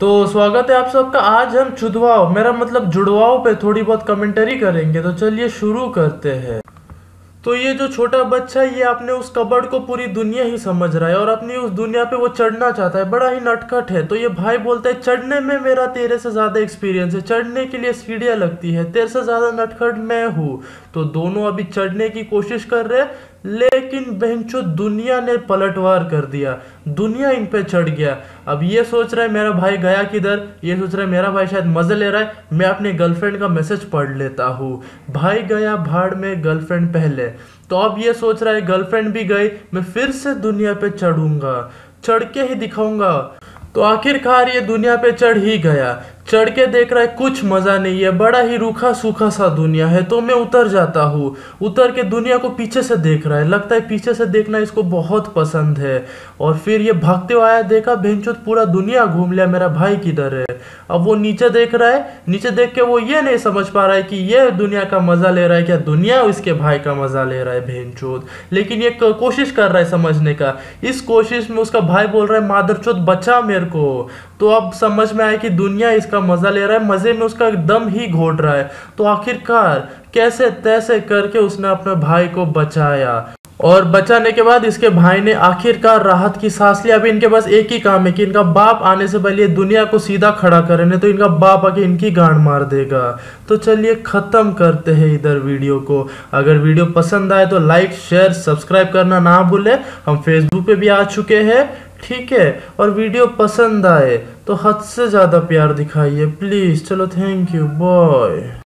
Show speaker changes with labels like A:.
A: तो स्वागत है आप सबका। आज हम चुदवाओ मेरा मतलब जुड़वाओ पे थोड़ी बहुत कमेंटरी करेंगे। तो चलिए शुरू करते हैं। तो ये जो छोटा बच्चा है, ये अपने उस कबर्ड को पूरी दुनिया ही समझ रहा है और अपनी उस दुनिया पे वो चढ़ना चाहता है। बड़ा ही नटखट है। तो ये भाई बोलता है चढ़ने में मेरा तेरे से ज़्यादा एक्सपीरियंस है, चढ़ने के लिए सीढ़ियाँ लगती है, तेरे से ज़्यादा नटखट मैं हूँ। तो दोनों अभी चढ़ने की कोशिश कर रहे हैं, लेकिन बहनचो दुनिया ने पलटवार कर दिया। दुनिया इन पे चढ़ गया। अब ये सोच रहा है मेरा भाई गया किधर, ये सोच रहा है मेरा भाई शायद मजे ले रहा है, मैं अपने गर्लफ्रेंड का मैसेज पढ़ लेता हूँ। भाई गया भाड़ में, गर्लफ्रेंड पहले। तो अब ये सोच रहा है गर्लफ्रेंड भी गई, मैं फिर से दुनिया पे चढ़ूंगा, चढ़ के ही दिखाऊंगा। तो आखिरकार ये दुनिया पे चढ़ ही गया। चढ़ के देख रहा है कुछ मजा नहीं है, बड़ा ही रूखा सूखा सा दुनिया है। तो मैं उतर जाता हूँ। उतर के दुनिया को पीछे से देख रहा है, लगता है पीछे से देखना इसको बहुत पसंद है। और फिर ये भागते हुए आया, देखा बेंचोत पूरा दुनिया घूम लिया, मेरा भाई किधर है। अब वो नीचे देख रहा है, नीचे देख के वो ये नहीं समझ पा रहा है कि ये दुनिया का मजा ले रहा है क्या दुनिया इसके भाई का मजा ले रहा है भेंचोद। लेकिन ये कोशिश कर रहा है समझने का। इस कोशिश में उसका भाई बोल रहा है मादरचोद बचा मेरे को। तो अब समझ में आया कि दुनिया इसका मजा ले रहा है, मजे में उसका दम ही घोट रहा है। तो आखिरकार कैसे तैसे करके उसने अपने भाई को बचाया। और बचाने के बाद इसके भाई ने आखिरकार राहत की सांस ली। अभी इनके पास एक ही काम है कि इनका बाप आने से पहले दुनिया को सीधा खड़ा करे, नहीं तो इनका बाप आके इनकी गांड मार देगा। तो चलिए खत्म करते हैं इधर वीडियो को। अगर वीडियो पसंद आए तो लाइक शेयर सब्सक्राइब करना ना भूले। हम फेसबुक पे भी आ चुके हैं, ठीक है। और वीडियो पसंद आए तो हद से ज़्यादा प्यार दिखाइए प्लीज़। चलो थैंक यू, बाय।